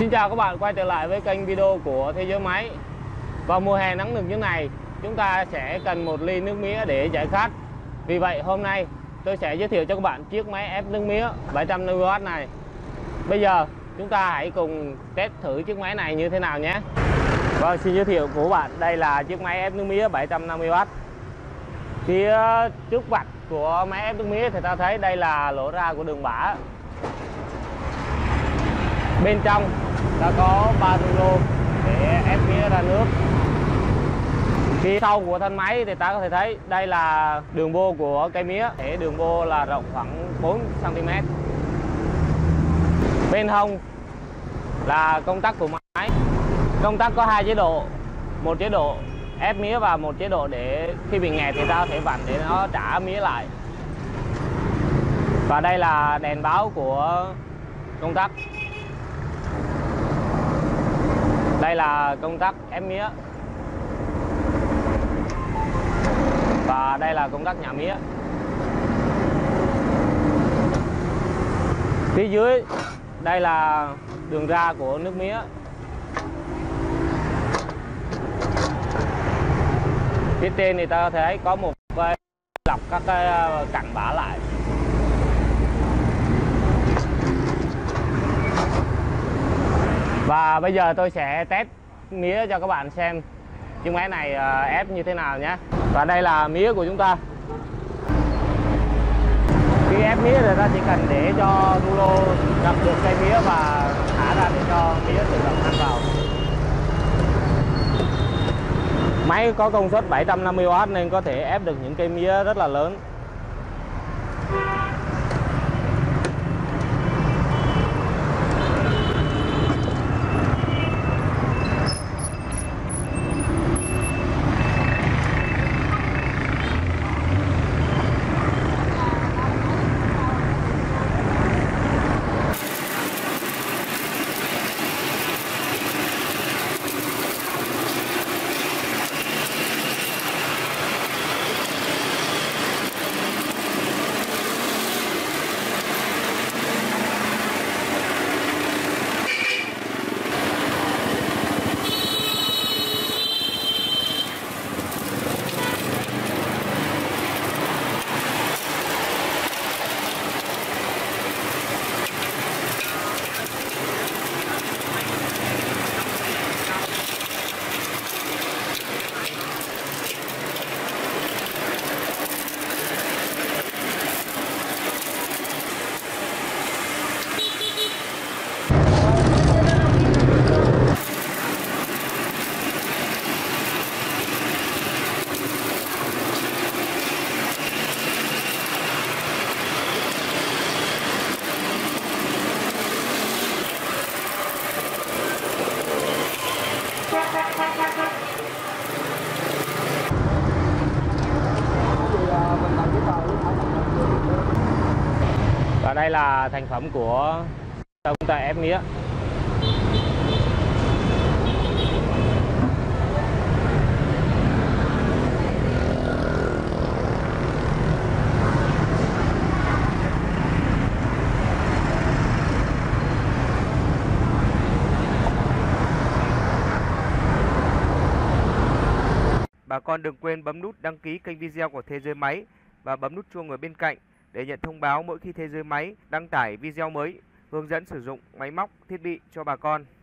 Xin chào các bạn quay trở lại với kênh video của Thế Giới Máy. Vào mùa hè nắng nực như này, chúng ta sẽ cần một ly nước mía để giải khát. Vì vậy hôm nay tôi sẽ giới thiệu cho các bạn chiếc máy ép nước mía 750W này. Bây giờ chúng ta hãy cùng test thử chiếc máy này như thế nào nhé. Vâng, xin giới thiệu của bạn, đây là chiếc máy ép nước mía 750W. Phía trước vạch của máy ép nước mía thì ta thấy đây là lỗ ra của đường bả. Bên trong đã có 3 rulo để ép mía ra nước. Phía sau của thân máy thì ta có thể thấy đây là đường bô của cây mía, để đường bô là rộng khoảng 4 cm. Bên hông là công tắc của máy. Công tắc có 2 chế độ, một chế độ ép mía và một chế độ để khi bị nghẹt thì ta có thể vặn để nó trả mía lại. Và đây là đèn báo của công tắc. Đây là công tắc ép mía. Và đây là công tắc nhả mía. Phía dưới đây là đường ra của nước mía. Phía trên thì ta có thể thấy có một cái lọc các cái cạnh bả lại. Và bây giờ tôi sẽ test mía cho các bạn xem chiếc máy này ép như thế nào nhé. Và đây là mía của chúng ta. Khi ép mía thì ta chỉ cần để cho rulo gặp được cây mía và thả ra để cho mía tự động ăn vào. Máy có công suất 750W nên có thể ép được những cây mía rất là lớn. Và đây là thành phẩm của chúng ta ép mía. Bà con đừng quên bấm nút đăng ký kênh video của Thế Giới Máy và bấm nút chuông ở bên cạnh để nhận thông báo mỗi khi Thế Giới Máy đăng tải video mới hướng dẫn sử dụng máy móc, thiết bị cho bà con.